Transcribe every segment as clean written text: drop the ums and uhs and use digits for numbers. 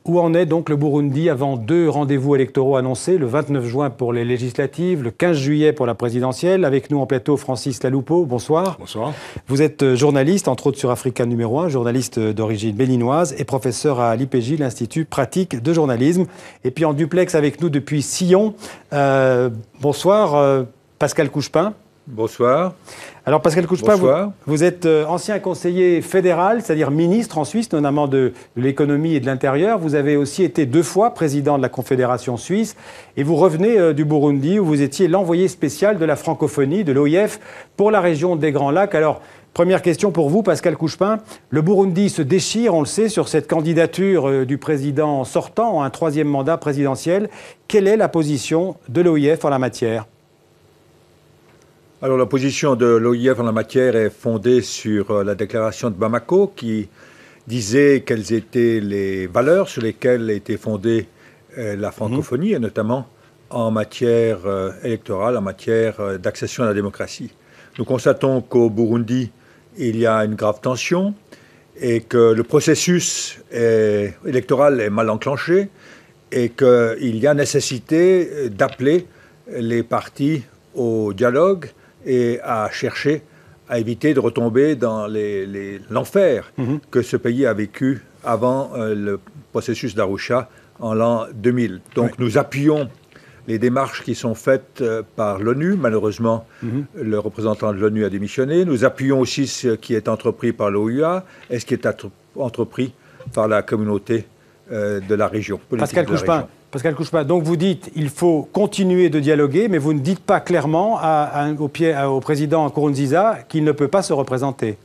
Où en est donc le Burundi avant 2 rendez-vous électoraux annoncés, le 29 juin pour les législatives, le 15 juillet pour la présidentielle. Avec nous en plateau, Francis Laloupeau, bonsoir. Bonsoir. Vous êtes journaliste, entre autres sur Africa numéro 1, journaliste d'origine béninoise et professeur à l'IPJ, l'Institut pratique de journalisme. Et puis en duplex avec nous depuis Sillon, bonsoir Pascal Couchepin. Bonsoir. Alors Pascal Couchepin, vous êtes ancien conseiller fédéral, c'est-à-dire ministre en Suisse, notamment de l'économie et de l'intérieur. Vous avez aussi été 2 fois président de la Confédération suisse. Et vous revenez du Burundi où vous étiez l'envoyé spécial de la francophonie, de l'OIF, pour la région des Grands Lacs. Alors, première question pour vous, Pascal Couchepin. Le Burundi se déchire, on le sait, sur cette candidature du président sortant à un 3e mandat présidentiel. Quelle est la position de l'OIF en la matière ? Alors la position de l'OIF en la matière est fondée sur la déclaration de Bamako qui disait quelles étaient les valeurs sur lesquelles était fondée la francophonie, et notamment en matière électorale, en matière d'accession à la démocratie. Nous constatons qu'au Burundi, il y a une grave tension et que le processus électoral est mal enclenché et qu'il y a nécessité d'appeler les partis au dialogue et à chercher à éviter de retomber dans l'enfer que ce pays a vécu avant le processus d'Arusha en l'an 2000. Donc nous appuyons les démarches qui sont faites par l'ONU. Malheureusement, le représentant de l'ONU a démissionné. Nous appuyons aussi ce qui est entrepris par l'OUA et ce qui est entrepris par la communauté de la région. Pascal Couchepin, donc vous dites qu'il faut continuer de dialoguer, mais vous ne dites pas clairement au président Nkurunziza qu'il ne peut pas se représenter.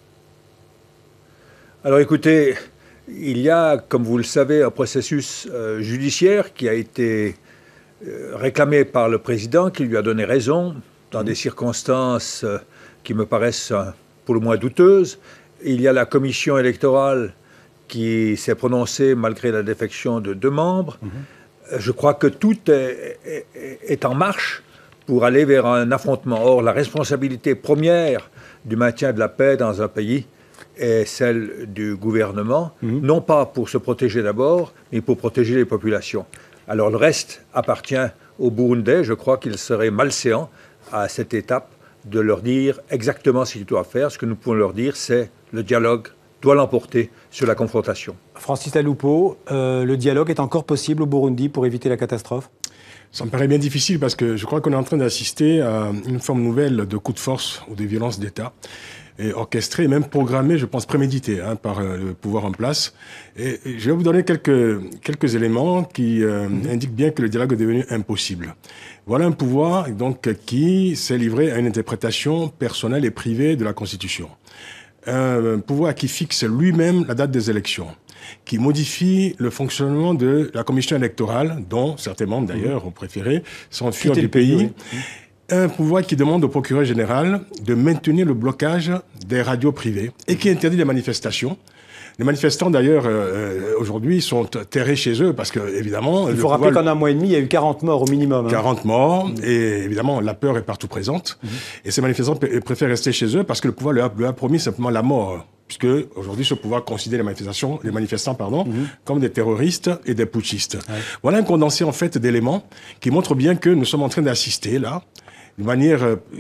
Alors écoutez, il y a, comme vous le savez, un processus judiciaire qui a été réclamé par le président, qui lui a donné raison dans des circonstances qui me paraissent pour le moins douteuses. Il y a la commission électorale qui s'est prononcée malgré la défection de 2 membres. Je crois que tout est en marche pour aller vers un affrontement. Or, la responsabilité première du maintien de la paix dans un pays est celle du gouvernement, non pas pour se protéger d'abord, mais pour protéger les populations. Alors le reste appartient aux Burundais. Je crois qu'il serait malséant à cette étape de leur dire exactement ce qu'ils doivent faire. Ce que nous pouvons leur dire, c'est le dialogue doit l'emporter sur la confrontation. Francis Laloupeau, le dialogue est encore possible au Burundi pour éviter la catastrophe ? Ça me paraît bien difficile parce que je crois qu'on est en train d'assister à une forme nouvelle de coup de force ou de violence d'État, et orchestrée et même programmée, je pense préméditée par le pouvoir en place. Et je vais vous donner quelques éléments qui indiquent bien que le dialogue est devenu impossible. Voilà un pouvoir donc qui s'est livré à une interprétation personnelle et privée de la Constitution. Un pouvoir qui fixe lui-même la date des élections, qui modifie le fonctionnement de la commission électorale, dont certains membres d'ailleurs ont préféré s'enfuir du pays. Un pouvoir qui demande au procureur général de maintenir le blocage des radios privées et qui interdit les manifestations. Les manifestants, d'ailleurs, aujourd'hui, sont terrés chez eux parce que, évidemment... Il faut rappeler qu'en un mois et demi, il y a eu 40 morts au minimum. 40 morts, et évidemment, la peur est partout présente. Et ces manifestants préfèrent rester chez eux parce que le pouvoir leur a promis simplement la mort. Puisque, aujourd'hui, ce pouvoir considère les manifestants, comme des terroristes et des putschistes. Voilà un condensé, en fait, d'éléments qui montrent bien que nous sommes en train d'assister, là, de manière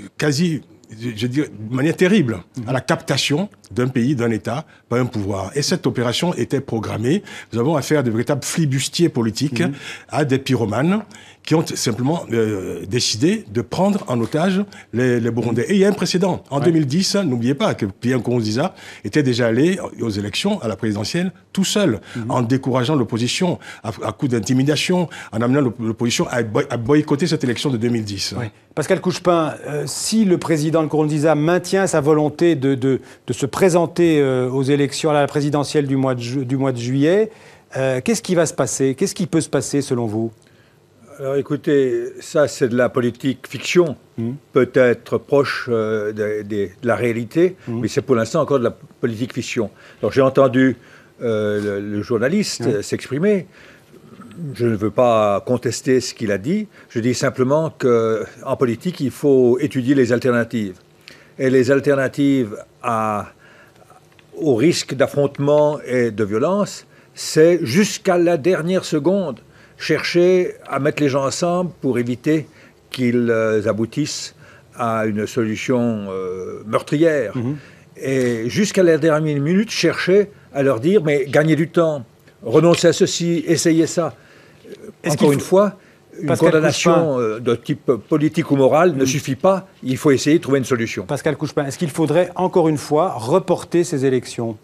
de manière terrible, à la captation d'un pays, d'un État, par un pouvoir. Et cette opération était programmée. Nous avons affaire à de véritables flibustiers politiques, à des pyromanes qui ont simplement décidé de prendre en otage les Burundais. Et il y a un précédent. En 2010, n'oubliez pas que Pierre Nkurunziza était déjà allé aux élections, à la présidentielle, tout seul, en décourageant l'opposition, à coup d'intimidation, en amenant l'opposition à boycotter cette élection de 2010. Oui. Pascal Couchepin, si le président Nkurunziza maintient sa volonté de se présenter aux élections à la présidentielle du mois de juillet, qu'est-ce qui va se passer ? Qu'est-ce qui peut se passer selon vous ? Alors écoutez, ça c'est de la politique fiction, peut-être proche de la réalité, mais c'est pour l'instant encore de la politique fiction. Alors j'ai entendu le journaliste s'exprimer. Je ne veux pas contester ce qu'il a dit. Je dis simplement qu'en politique, il faut étudier les alternatives. Et les alternatives au risque d'affrontement et de violence, c'est jusqu'à la dernière seconde chercher à mettre les gens ensemble pour éviter qu'ils aboutissent à une solution meurtrière. Et jusqu'à la dernière minute, chercher à leur dire, mais gagnez du temps, renoncez à ceci, essayez ça. Encore une fois, une condamnation de type politique ou moral ne suffit pas, il faut essayer de trouver une solution. Pascal Couchepin, est-ce qu'il faudrait, encore une fois, reporter ces élections?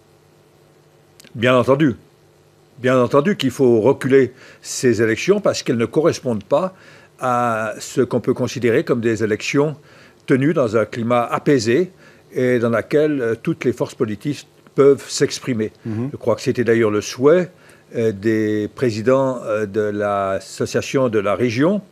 Bien entendu. Bien entendu qu'il faut reculer ces élections parce qu'elles ne correspondent pas à ce qu'on peut considérer comme des élections tenues dans un climat apaisé et dans lequel toutes les forces politiques peuvent s'exprimer. Je crois que c'était d'ailleurs le souhait des présidents de l'association de la région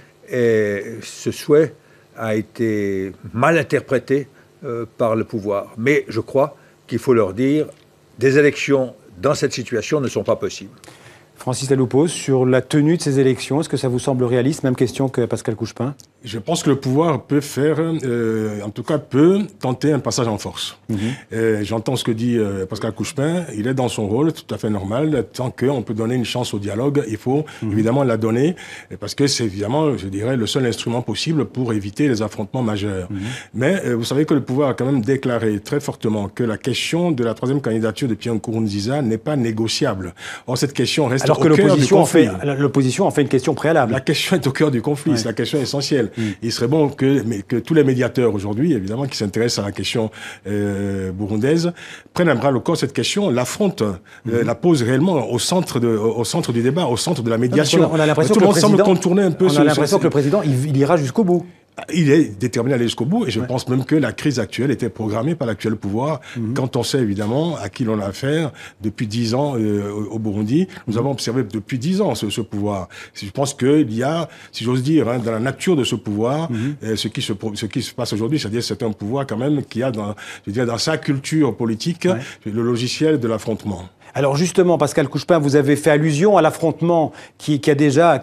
et ce souhait a été mal interprété par le pouvoir. Mais je crois qu'il faut leur dire des élections dans cette situation ne sont pas possibles. Francis Aloupos, sur la tenue de ces élections, est-ce que ça vous semble réaliste? Même question que Pascal Couchepin. Je pense que le pouvoir peut faire, en tout cas peut tenter un passage en force. J'entends ce que dit Pascal Couchepin, il est dans son rôle, tout à fait normal. Tant qu'on peut donner une chance au dialogue, il faut évidemment la donner, parce que c'est évidemment, je dirais, le seul instrument possible pour éviter les affrontements majeurs. Mais vous savez que le pouvoir a quand même déclaré très fortement que la question de la troisième candidature de Pierre Nkurunziza n'est pas négociable. Or, cette question reste alors que l'opposition en fait une question préalable. La question est au cœur du conflit, c'est la question essentielle. Il serait bon que tous les médiateurs aujourd'hui, évidemment, qui s'intéressent à la question burundaise, prennent à bras le corps cette question, l'affrontent, la posent réellement au centre du débat, au centre de la médiation. On a l'impression tout le monde semble contourner un peu. On a l'impression que le président, il ira jusqu'au bout. Il est déterminé à aller jusqu'au bout et je pense même que la crise actuelle était programmée par l'actuel pouvoir. Quand on sait évidemment à qui l'on a affaire depuis 10 ans au Burundi, nous avons observé depuis 10 ans ce pouvoir. Je pense qu'il y a, si j'ose dire, dans la nature de ce pouvoir, ce qui se passe aujourd'hui, c'est-à-dire c'est un pouvoir quand même qui a dans sa culture politique le logiciel de l'affrontement. Alors justement, Pascal Couchepin, vous avez fait allusion à l'affrontement qui a déjà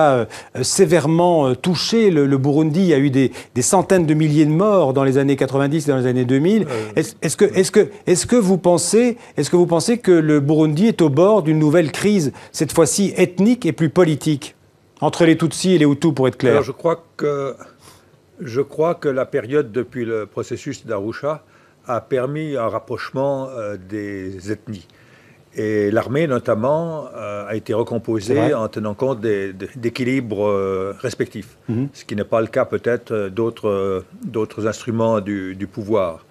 sévèrement touché le Burundi. Il y a eu des centaines de milliers de morts dans les années 90 et dans les années 2000. Est-ce que vous pensez que le Burundi est au bord d'une nouvelle crise, cette fois-ci ethnique et plus politique, entre les Tutsis et les Hutus, pour être clair? Alors, je crois que la période depuis le processus d'Arusha a permis un rapprochement des ethnies. Et l'armée, notamment, a été recomposée en tenant compte d'équilibres respectifs, ce qui n'est pas le cas peut-être d'autres instruments du pouvoir.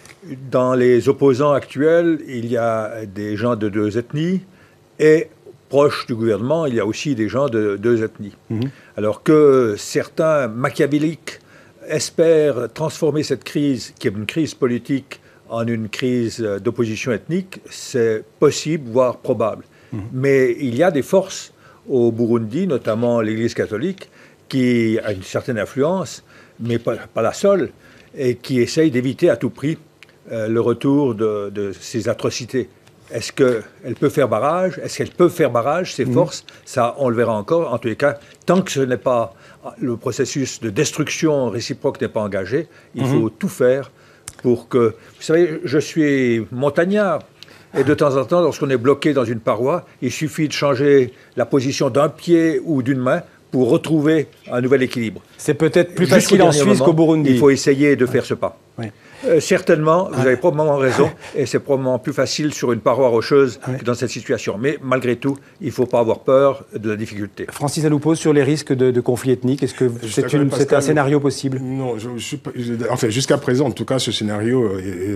Dans les opposants actuels, il y a des gens de deux ethnies et proches du gouvernement, il y a aussi des gens de deux ethnies. Alors que certains machiavéliques espèrent transformer cette crise, qui est une crise politique, en une crise d'opposition ethnique, c'est possible, voire probable. Mais il y a des forces au Burundi, notamment l'Église catholique, qui a une certaine influence, mais pas la seule, et qui essaye d'éviter à tout prix le retour de ces atrocités. Est-ce qu'elle peut faire barrage? Est-ce qu'elle peut faire barrage, ces forces? Ça, on le verra encore. En tous les cas, tant que ce n'est pas le processus de destruction réciproque n'est pas engagé, il faut tout faire pour que... Vous savez, je suis montagnard. Et de temps en temps, lorsqu'on est bloqué dans une paroi, il suffit de changer la position d'un pied ou d'une main pour retrouver un nouvel équilibre. C'est peut-être plus facile en Suisse qu'au Burundi. Il faut essayer de faire ce pas. Certainement, vous avez probablement raison, et c'est probablement plus facile sur une paroi rocheuse que dans cette situation. Mais malgré tout, il ne faut pas avoir peur de la difficulté. Francis Aloupos, sur les risques de conflits ethniques, est-ce que c'est un scénario possible? Non, enfin, jusqu'à présent, en tout cas, ce scénario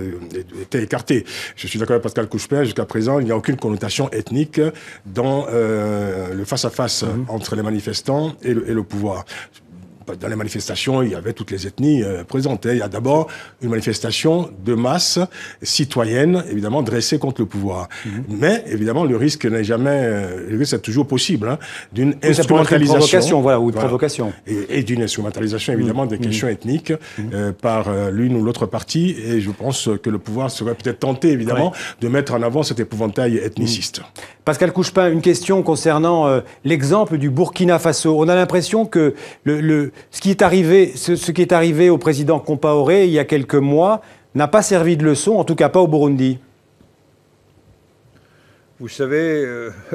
était écarté. Je suis d'accord avec Pascal Couchepin, jusqu'à présent, il n'y a aucune connotation ethnique dans le face-à-face entre les manifestants et le pouvoir. Dans les manifestations, il y avait toutes les ethnies présentes. Il y a d'abord une manifestation de masse citoyenne, évidemment, dressée contre le pouvoir. Mais, évidemment, le risque n'est jamais... le risque est toujours possible d'une instrumentalisation. Ou de provocation. Et d'une instrumentalisation, évidemment, des questions ethniques par l'une ou l'autre partie. Et je pense que le pouvoir serait peut-être tenté, évidemment, de mettre en avant cet épouvantail ethniciste. Pascal Couchepin, une question concernant l'exemple du Burkina Faso. On a l'impression que ce qui est arrivé au président Compaoré il y a quelques mois n'a pas servi de leçon, en tout cas pas au Burundi. Vous savez,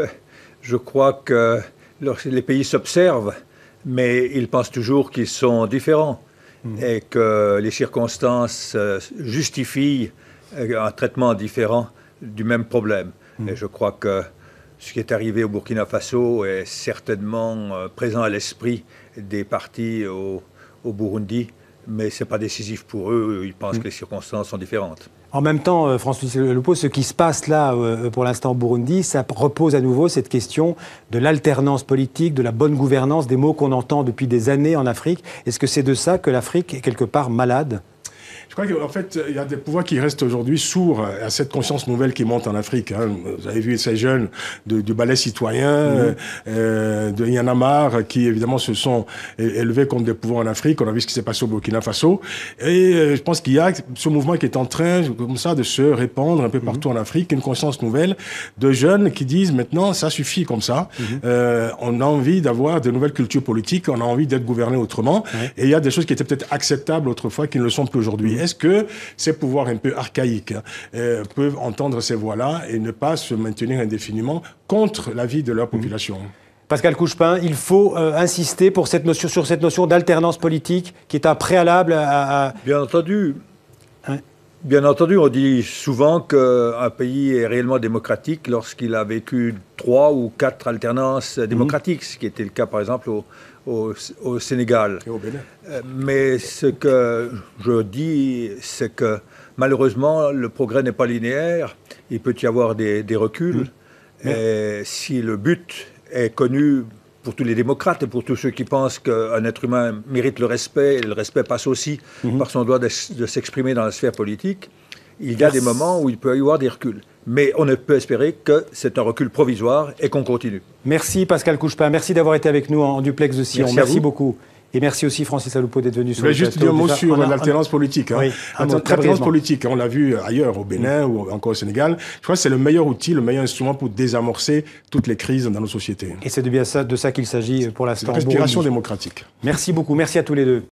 je crois que les pays s'observent, mais ils pensent toujours qu'ils sont différents et que les circonstances justifient un traitement différent du même problème. Et je crois que ce qui est arrivé au Burkina Faso est certainement présent à l'esprit des partis au Burundi, mais ce n'est pas décisif pour eux. Ils pensent que les circonstances sont différentes. En même temps, Francis Lupo, ce qui se passe là, pour l'instant au Burundi, ça repose à nouveau cette question de l'alternance politique, de la bonne gouvernance, des mots qu'on entend depuis des années en Afrique. Est-ce que c'est de ça que l'Afrique est quelque part malade ? Je crois qu'en fait, il y a des pouvoirs qui restent aujourd'hui sourds à cette conscience nouvelle qui monte en Afrique. Hein. Vous avez vu ces jeunes du ballet citoyen, de Y'en a marre, qui évidemment se sont élevés contre des pouvoirs en Afrique. On a vu ce qui s'est passé au Burkina Faso. Et je pense qu'il y a ce mouvement qui est en train, comme ça, de se répandre un peu partout en Afrique, une conscience nouvelle de jeunes qui disent maintenant, ça suffit comme ça. On a envie d'avoir de nouvelles cultures politiques, on a envie d'être gouverné autrement. Et il y a des choses qui étaient peut-être acceptables autrefois qui ne le sont plus aujourd'hui. Est-ce que ces pouvoirs un peu archaïques peuvent entendre ces voix-là et ne pas se maintenir indéfiniment contre l'avis de leur population? Pascal Couchepin, il faut insister sur cette notion d'alternance politique qui est un préalable à... Bien entendu. Bien entendu, on dit souvent qu'un pays est réellement démocratique lorsqu'il a vécu 3 ou 4 alternances démocratiques, ce qui était le cas par exemple au Sénégal. Et au Bénin. Mais ce que je dis, c'est que malheureusement, le progrès n'est pas linéaire. Il peut y avoir des reculs. Et si le but est connu pour tous les démocrates et pour tous ceux qui pensent qu'un être humain mérite le respect, et le respect passe aussi par son droit de s'exprimer dans la sphère politique, il y a des moments où il peut y avoir des reculs. Mais on ne peut espérer que c'est un recul provisoire et qu'on continue. Merci Pascal Couchepin, merci d'avoir été avec nous en duplex de Sion. Merci beaucoup. Et merci aussi Francis Lupo d'être venu sur le plateau. Je voulais juste dire un mot sur l'alternance politique. Hein. Oui, l'alternance politique, on l'a vu ailleurs, au Bénin ou encore au Sénégal. Je crois que c'est le meilleur outil, le meilleur instrument pour désamorcer toutes les crises dans nos sociétés. Et c'est de ça qu'il s'agit pour l'instant. C'est une respiration démocratique. Merci beaucoup, merci à tous les deux.